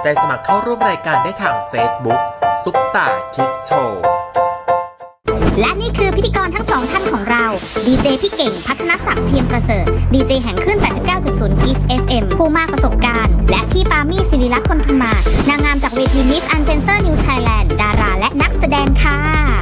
ใจสมัครเข้าร่วมรายการได้ทาง Facebook ซุปตาคิสโชว์และนี่คือพิธีกรทั้งสองท่านของเราดีเจพี่เก่งพัฒนศักดิ์เทียมประเสริฐดีเจแห่งคลื่น 89.0 กิฟต์ FM ผู้มากประสบการณ์และพี่ปามี่ศิริลักษณ์พลพมานางงามจากเวที Miss Uncensored New Thailand ดาราและนักแสดงค่ะ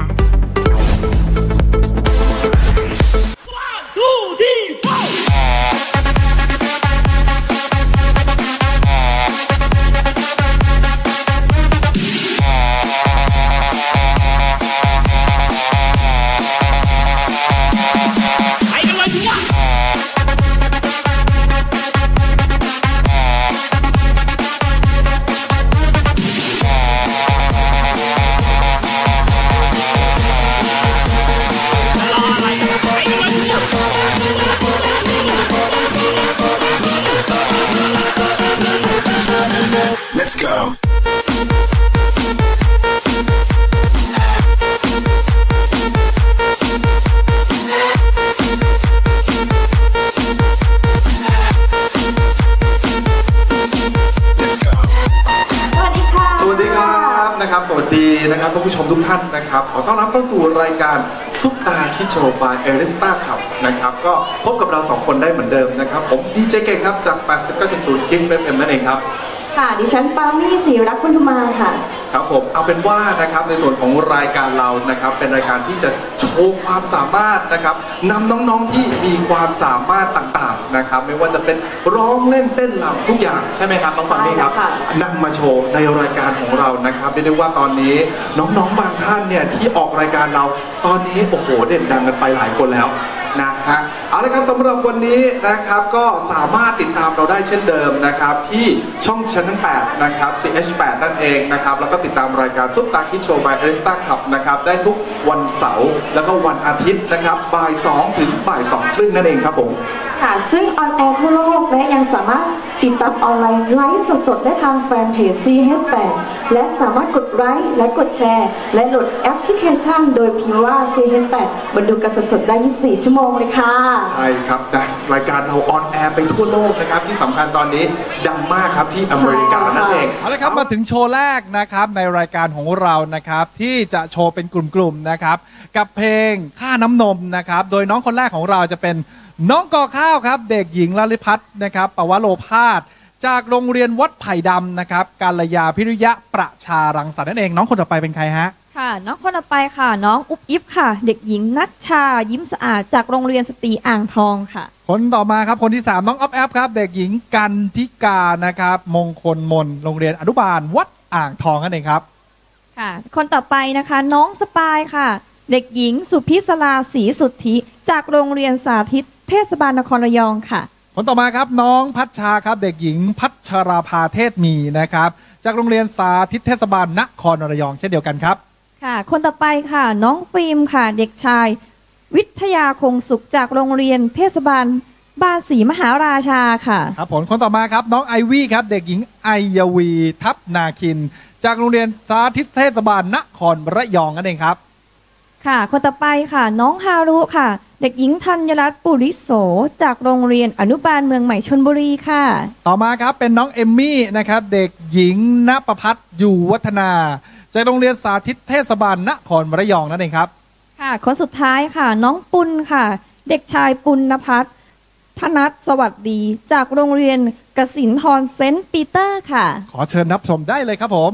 Let's go. สวัสดีนะครับท่านผู้ชมทุกท่านนะครับขอต้อนรับเข้าสู่รายการซุปตาคิดโชว์บายเอริสตาขับนะครับก็พบกับเรา2คนได้เหมือนเดิมนะครับผมดีเจเก่งครับจาก 89.0 กิฟต์ FM นั่นเองครับค่ะดิฉันปามี่ศิริลักษณ์พลพมานค่ะครับผมเอาเป็นว่านะครับในส่วนของรายการเรานะครับเป็นรายการที่จะโชว์ความสามารถนะครับนำน้องๆที่มีความสามารถต่างๆนะครับไม่ว่าจะเป็นร้องเล่นเต้นรำทุกอย่างใช่ไหมครับน้องฟังนี่ครับนำมาโชว์ในรายการของเรานะครับเรียกได้ว่าตอนนี้น้องๆบางท่านเนี่ยที่ออกรายการเราตอนนี้โอ้โหเด่นดังกันไปหลายคนแล้วนะฮะเอาละครับสำหรับวันนี้นะครับก็สามารถติดตามเราได้เช่นเดิมนะครับที่ช่อง Channel 8นะครับ CH8 นั่นเองนะครับแล้วก็ติดตามรายการซุปตาคิดโชว์บายเอริสตาขับนะครับได้ทุกวันเสาร์แล้วก็วันอาทิตย์นะครับบ่าย 2 ถึงบ่าย 2 ครึ่งนั่นเองครับผมค่ะซึ่งออนแอร์ทั่วโลกและยังสามารถติดตามออนไลน์ไลฟ์สดๆได้ทางแฟนเพจ CH8 และสามารถกดไลค์และกดแชร์และโหลดแอปพลิเคชันโดยพิมพ์ว่า CH8 มาดูกันสดๆได้24 ชั่วโมงเลยค่ะใช่ครับรายการเราออนแอร์ไปทั่วโลกนะครับที่สำคัญตอนนี้ดังมากครับที่อเมริกานั่นเองเอาละครับมาถึงโชว์แรกนะครับในรายการของเรานะครับที่จะโชว์เป็นกลุ่มๆนะครับกับเพลงค่าน้ำนมนะครับโดยน้องคนแรกของเราจะเป็นน้องกอข้าวครับเด็กหญิงลลิพัฒน์นะครับปวโรภาสจากโรงเรียนวัดไผ่ดำนะครับกาลยาพิริยะประชารังสรรค์นั่นเองน้องคนต่อไปเป็นใครฮะค่ะน้องคนต่อไปค่ะน้องอุ๊บอิ๊บค่ะเด็กหญิงนัชชายิ้มสะอาดจากโรงเรียนสตรีอ่างทองค่ะคนต่อมาครับคนที่3น้องอ๊อฟแอฟครับเด็กหญิงกันทิกานะครับมงคลมนโรงเรียนอนุบาลวัดอ่างทองนั่นเองครับค่ะคนต่อไปนะคะน้องสปายค่ะเด็กหญิงสุพิศราศรีสุทธิจากโรงเรียนสาธิตเทศบาลนครระยองค่ะคนต่อมาครับน้องพัชชาครับเด็กหญิงพัชราภาเทศมีนะครับจากโรงเรียนสาธิตเทศบาลนครระยองเช่นเดียวกันครับค่ะคนต่อไปค่ะน้องฟิล์มค่ะเด็กชายวิทยาคงสุขจากโรงเรียนเทศบาลบ้านศรีมหาราชาค่ะครับผลคนต่อมาครับน้องไอวี่ครับเด็กหญิงไอยวีทัพนาคินจากโรงเรียนสาธิตเทศบาลนครระยองนั่นเองครับค่ะคนต่อไปค่ะน้องฮารุค่ะเด็กหญิงธัญรัตน์ปุริโสจากโรงเรียนอนุบาลเมืองใหม่ชลบุรีค่ะต่อมาครับเป็นน้องเอมมี่นะครับเด็กหญิงณประภัทรอยู่วัฒนาจากโรงเรียนสาธิตเทศบาลนครระยองนั่นเองครับค่ะคนสุดท้ายค่ะน้องปุณค่ะเด็กชายปุณณพัฒน์ธนัทสวัสดีจากโรงเรียนกสินทรเซนต์ปีเตอร์ค่ะขอเชิญรับชมได้เลยครับผม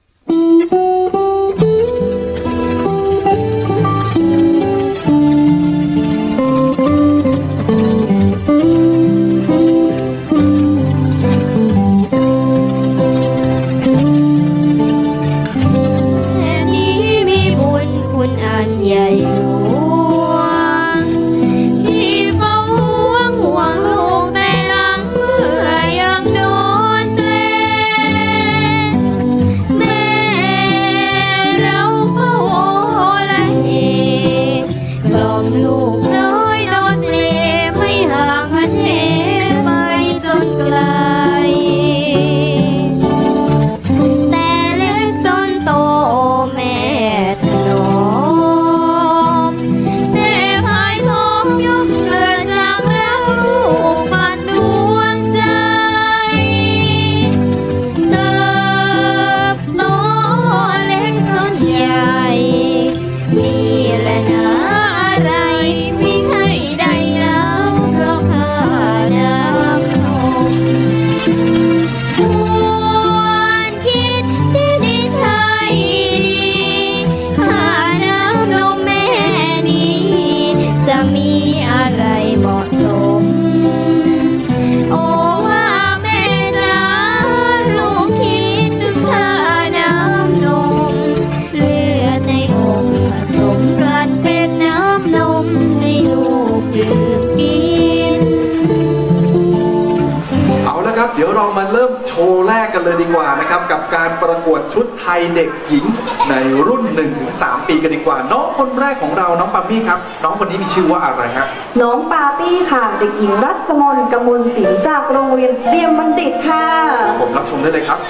ใหญ่หลวงที่เฝ้าห่วงลูกในหลังเมื่อยังโดนเตะแมเลยดีกว่านะครับกับการประกวดชุดไทยเด็กหญิงในรุ่น 1-3 ปีกันดีกว่าน้องคนแรกของเราน้องปามี่ครับน้องคนนี้มีชื่อว่าอะไรฮะน้องปาร์ตี้ค่ะเด็กหญิงรัศมนกมลศิลป์จากโรงเรียนเตรียมบัณฑิตค่ะผมรับชมได้เลยครับ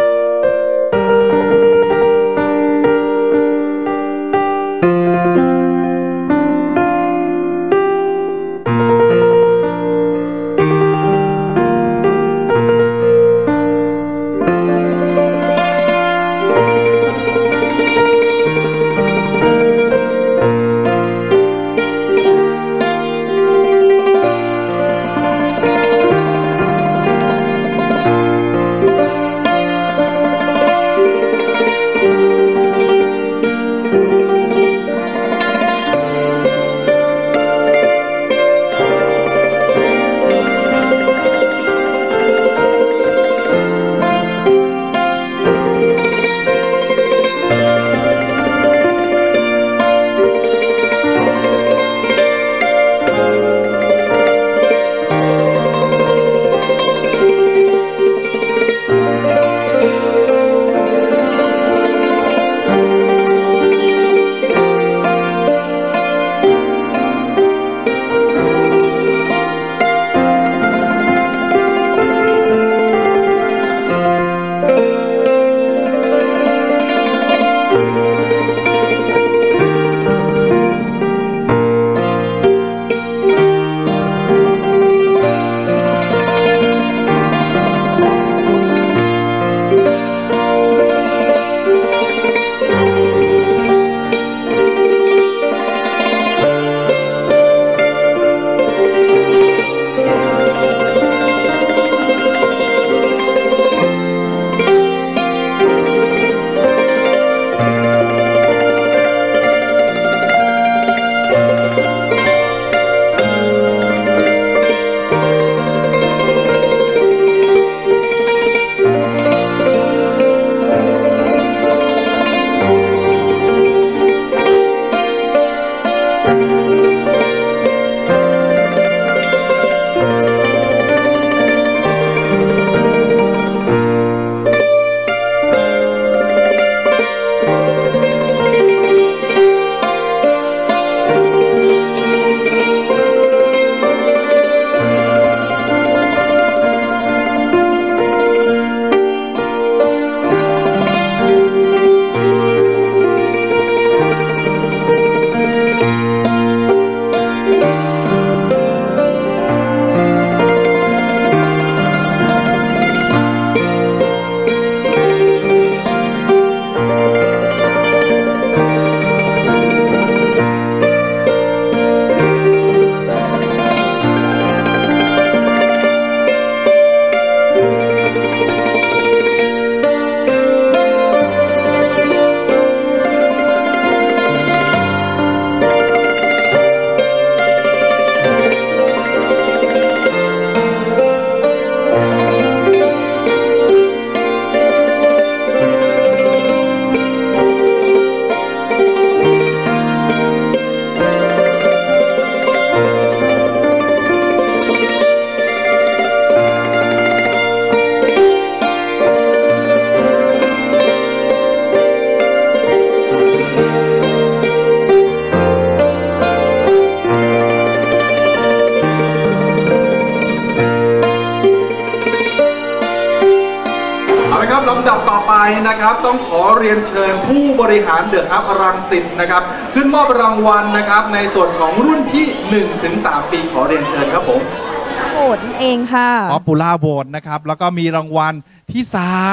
ลำดับต่อไปนะครับต้องขอเรียนเชิญผู้บริหารเดอะฮับรังสิตนะครับขึ้นมอบรางวัลนะครับในส่วนของรุ่นที่ 1-3 ปีขอเรียนเชิญครับผมโหวตเองค่ะ Popular Vote นะครับแล้วก็มีรางวัลที่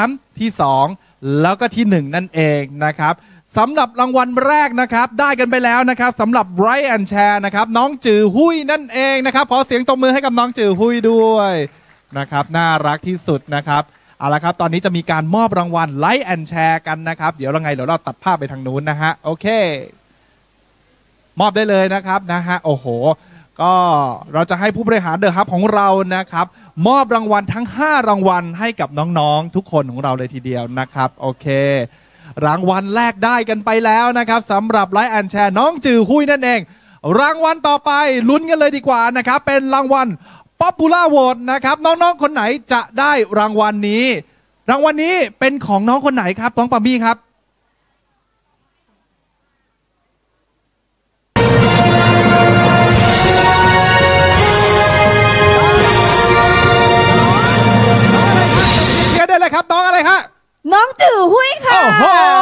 3ที่2แล้วก็ที่1นั่นเองนะครับสำหรับรางวัลแรกนะครับได้กันไปแล้วนะครับสำหรับ Write and Share นะครับน้องจือหุ้ยนั่นเองนะครับขอเสียงตบมือให้กับน้องจือหุ้ยด้วยนะครับน่ารักที่สุดนะครับเอาละครับตอนนี้จะมีการมอบรางวัล Like and Share กันนะครับเดี๋ยวเราตัดภาพไปทางนู้นนะฮะโอเคมอบได้เลยนะครับนะฮะโอ้โหก็เราจะให้ผู้บริหารเดอะฮับของเรานะครับมอบรางวัลทั้ง5รางวัลให้กับน้องๆทุกคนของเราเลยทีเดียวนะครับโอเครางวัลแรกได้กันไปแล้วนะครับสำหรับ Like and Share น้องจือหุ้ยนั่นเองรางวัลต่อไปลุ้นกันเลยดีกว่านะครับเป็นรางวัลPopular Vote นะครับน้องๆคนไหนจะได้รางวัลนี้รางวัลนี้เป็นของน้องคนไหนครับน้องปามี่ครับได้เลยครับน้องอะไรฮะน้องจื่อหุ้ยค่ะโอ้โห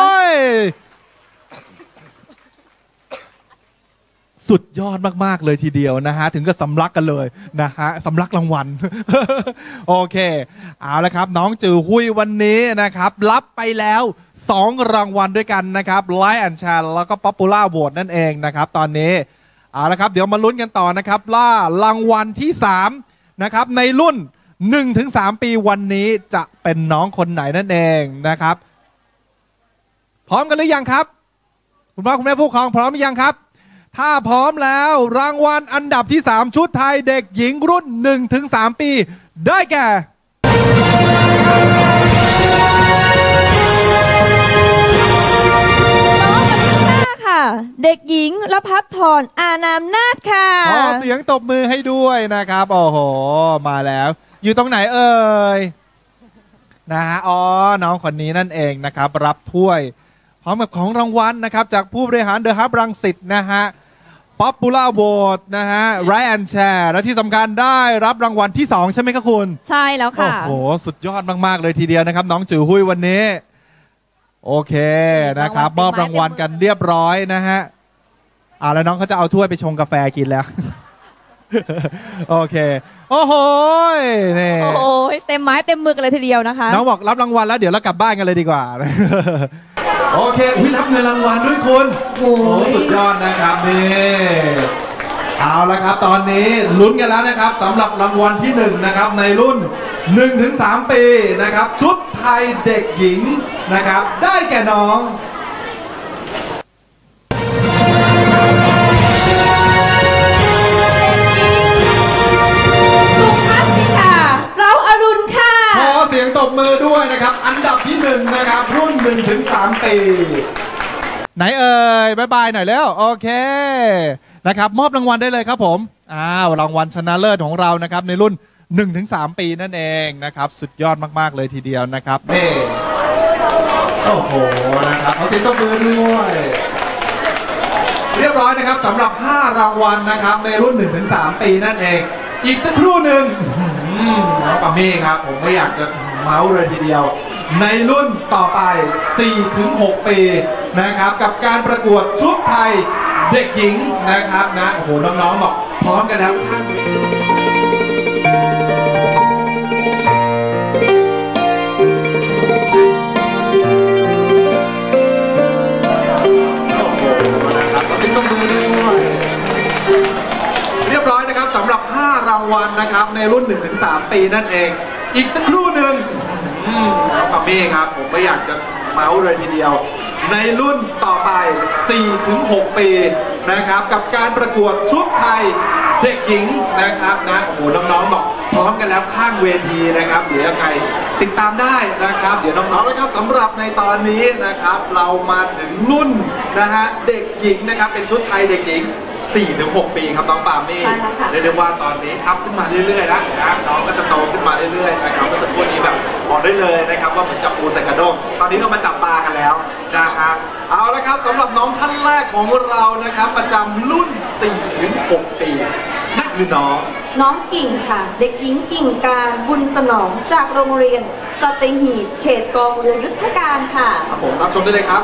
สุดยอดมากๆเลยทีเดียวนะฮะถึงกับสำลักกันเลยนะฮะสำลักรางวัล โอเคเอาละครับน้องจื่อหุ้ยวันนี้นะครับรับไปแล้ว2รางวัลด้วยกันนะครับ Like and Share แล้วก็ Popular Vote นั่นเองนะครับตอนนี้เอาละครับเดี๋ยวมาลุ้นกันต่อนะครับล่ารางวัลที่3นะครับในรุ่น1-3 ปีวันนี้จะเป็นน้องคนไหนนั่นเองนะครับพร้อมกันหรือยังครับคุณพ่อคุณแม่ผู้ปกครองพร้อมหรือยังครับถ้าพร้อมแล้วรางวัลอันดับที่3ชุดไทยเด็กหญิงรุ่น 1-3 ปีได้แก่ค่ะเด็กหญิงรภัสธรอานามนาถค่ะขอเสียงตบมือให้ด้วยนะครับโอ้โหมาแล้วอยู่ตรงไหนเอ่ยนะฮะอ๋อน้องคนนี้นั่นเองนะครับรับถ้วยพร้อมกับของรางวัลนะครับจากผู้บริหารเดอะฮับรังสิตนะฮะ Popular Vote นะฮะ Like and Share และที่สำคัญได้รับรางวัลที่2ใช่ไหมครับคุณใช่แล้วค่ะโอ้โหสุดยอดมากๆเลยทีเดียวนะครับน้องจื่อหุ้ยวันนี้โอเคนะครับมอบรางวัลกันเรียบร้อยนะฮะแล้วน้องเขาจะเอาถ้วยไปชงกาแฟกินแล้วโอเคโอ้โหนี่โอ้ยเต็มไม้เต็มมือกันเลยทีเดียวนะคะน้องบอกรับรางวัลแล้วเดี๋ยวเรากลับบ้านกันเลยดีกว่าโอเครับเงินรางวัลด้วยคุณโอ้สุดยอดนะครับนี่เอาละครับตอนนี้ลุ้นกันแล้วนะครับสำหรับรางวัลที่1นะครับในรุ่น 1-3 ปีนะครับชุดไทยเด็กหญิงนะครับได้แก่น้องขอเสียงตบมือด้วยนะครับอันดับที่1นะครับรุ่น 1-3 ปีไหนเอ่ยบายบายหน่อยแล้วโอเคนะครับมอบรางวัลได้เลยครับผมรางวัลชนะเลิศของเรานะครับในรุ่น 1-3 ปีนั่นเองนะครับสุดยอดมากๆเลยทีเดียวนะครับนี่โอ้โหนะครับขอเสียงตบมือด้วยเรียบร้อยนะครับสำหรับ5รางวัลนะครับในรุ่น 1-3 ปีนั่นเองอีกสักครู่หนึ่งน้องปามี่ครับผมไม่อยากจะเมาส์เลยทีเดียวในรุ่นต่อไป 4-6 ปีนะครับกับการประกวดชุดไทยเด็กหญิงนะครับนะโอ้โหน้องๆบอกพร้อมกันแล้วข้างโอ้โหนะครับก็สิ่งต้องดูด้วยเรียบร้อยนะครับสำหรับ5รางวัลนะครับในรุ่น 1-3 ปีนั่นเองอีกสักครู่หนึ่งน้องปามี่ครับผมไม่อยากจะเมาส์เลยทีเดียวในรุ่นต่อไป 4-6 ปีนะครับกับการประกวดชุดไทยเด็กหญิงนะครับนะโอ้โหน้องๆบอกพร้อมกันแล้วข้างเวทีนะครับเดี๋ยวยังไงติดตามได้นะครับเดี๋ยวน้องๆนะครับสำหรับในตอนนี้นะครับเรามาถึงรุ่นนะฮะเด็กหญิงนะครับเป็นชุดไทยเด็กหญิง 4-6 ปีครับน้องปามี่เรียกได้ว่าตอนนี้อัพขึ้นมาเรื่อยๆแล้วนะน้องก็จะโตขึ้นมาเรื่อยๆนะครับเมื่อสักครู่นี้แบบบอกได้เลยนะครับว่าเหมือนจับปูใส่กระด้งตอนนี้เรามาจับปลากันแล้วนะฮะเอาละครับสำหรับน้องท่านแรกของเรานะครับประจำรุ่น 4-6 ปีนั่นคือน้องกิ่งค่ะเด็กหญิงกิ่งการบุญสนองจากโรงเรียนสัตหีบเขตกองเรือยุทธการค่ะครับผมรับชมได้เลยครับ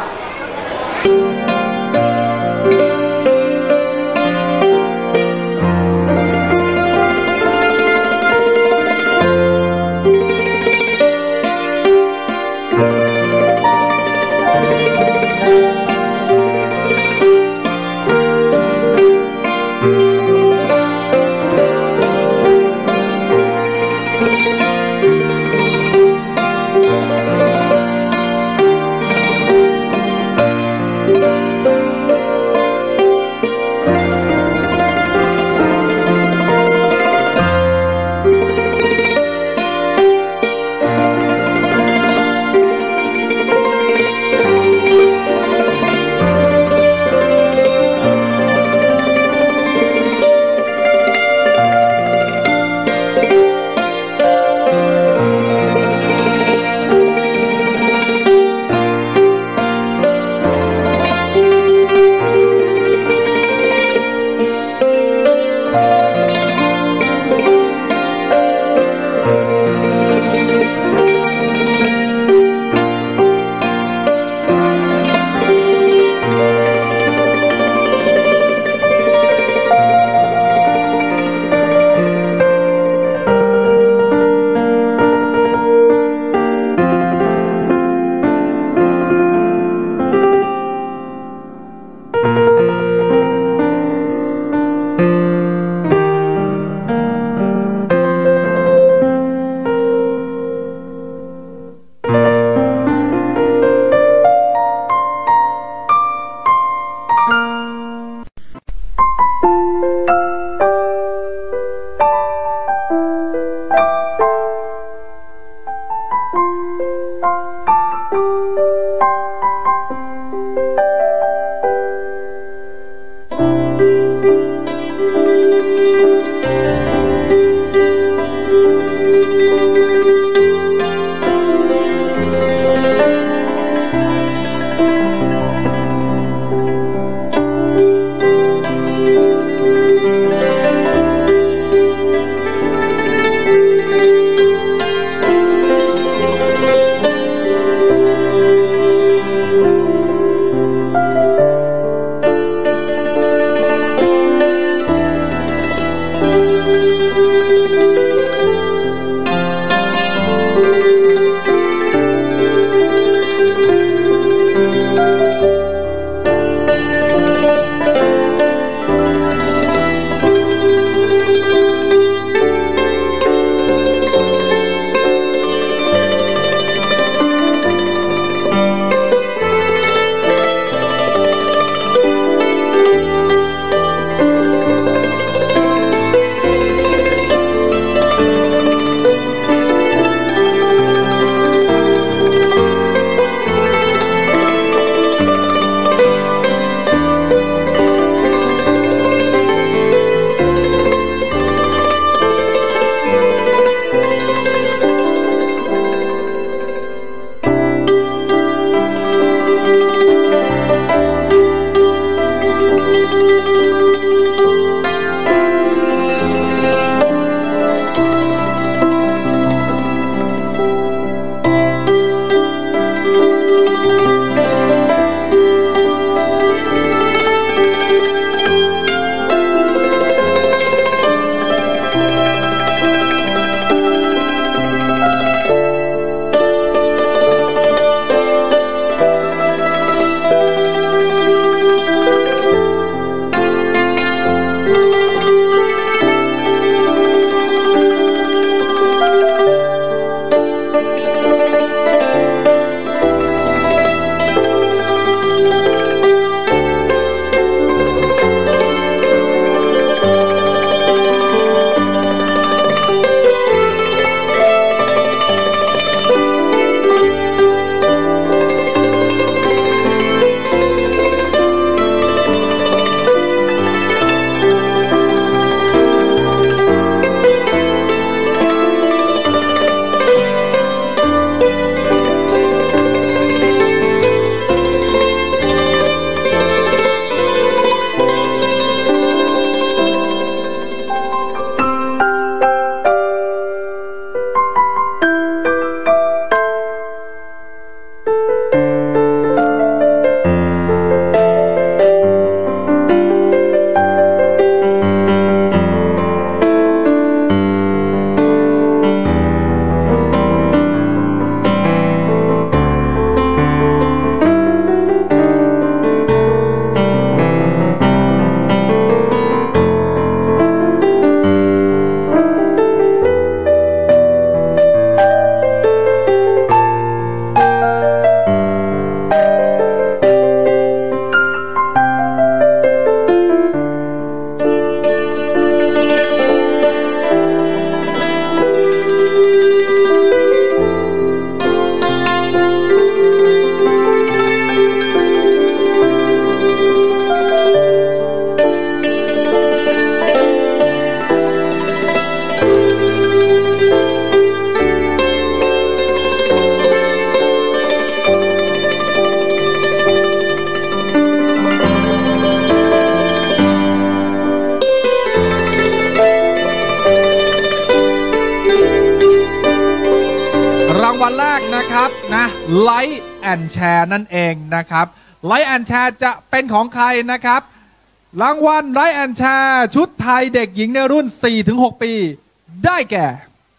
Like and Share นั่นเองนะครับ Like and Share จะเป็นของใครนะครับรางวัล Like and Share ชุดไทยเด็กหญิงในรุ่น 4-6 ปีได้แก่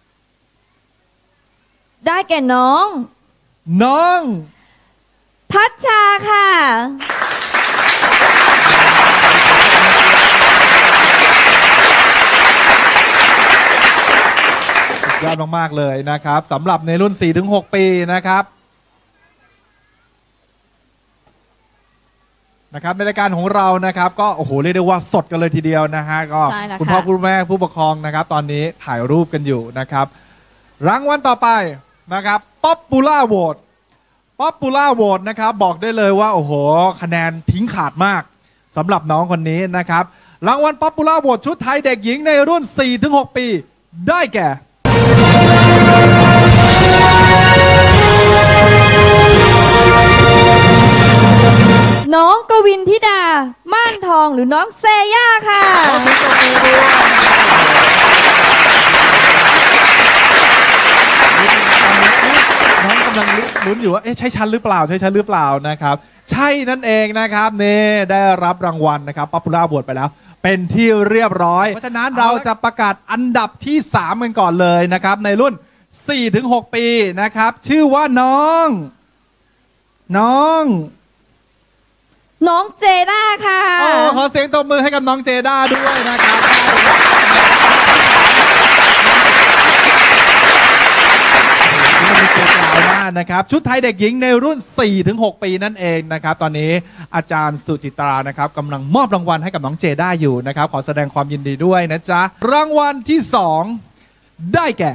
น้องพัชชาค่ะยอดมากๆเลยนะครับสำหรับในรุ่น 4-6 ปีนะครับในรายการของเรานะครับก็โอ้โหเรียกได้ว่าสดกันเลยทีเดียวนะฮะก็คุณพ่อคุณแม่ผู้ปกครองนะครับตอนนี้ถ่ายรูปกันอยู่นะครับรางวัลต่อไปนะครับ Popular Vote นะครับบอกได้เลยว่าโอ้โหคะแนนทิ้งขาดมากสำหรับน้องคนนี้นะครับรางวัล Popular Vote ชุดไทยเด็กหญิงในรุ่น 4-6 ปีได้แก่น้องกวินธิดาม่านทองหรือน้องเซย่าค่ะน้องกำลังลุ้นอยู่ว่าใช่ฉันหรือเปล่านะครับใช่นั่นเองนะครับนี่ได้รับรางวัลนะครับ Popular Vote ไปแล้วเป็นที่เรียบร้อยเพราะฉะนั้นเราจะประกาศอันดับที่3กันก่อนเลยนะครับในรุ่น 4-6 ปีนะครับชื่อว่าน้องเจด้าค่ะขอเสียงตบมือให้กับน้องเจด้าด้วยนะครับมีเกลียวมากนะครับชุดไทยเด็กหญิงในรุ่น 4-6 ปีนั่นเองนะครับตอนนี้อาจารย์สุจิตรานะครับกำลังมอบรางวัลให้กับน้องเจด้าอยู่นะครับขอแสดงความยินดีด้วยนะจ๊ะรางวัลที่2ได้แก่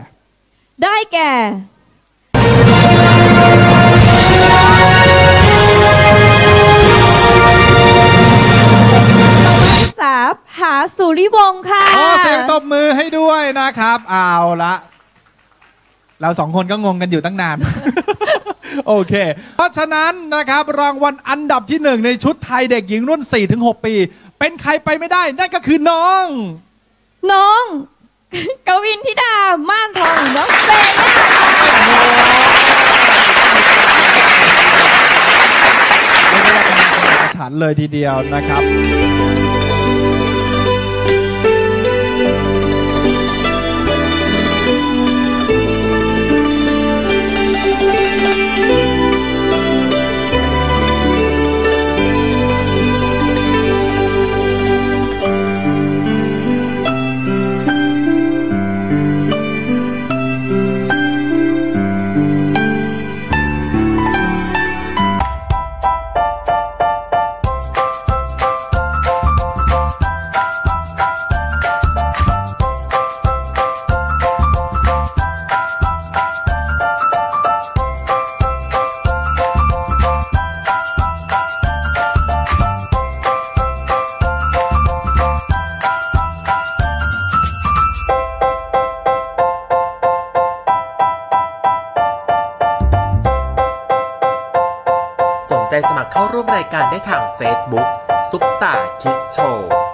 หาสุริวงศ์ค่ะขอเสียงตบมือให้ด้วยนะครับเอาละเรา2คนก็งงกันอยู่ตั้งนาน โอเคเพราะฉะนั้นนะครับรางวัลอันดับที่1ในชุดไทยเด็กหญิงรุ่น 4-6 ปีเป็นใครไปไม่ได้นั่นก็คือน้องกวินธิดาม่านทองน้องเซย่าไม่ได้เป็นการประชันเลยทีเดียวนะครับสนใจสมัครเข้าร่วมรายการได้ทาง Facebook ซุปตาคิสโชว์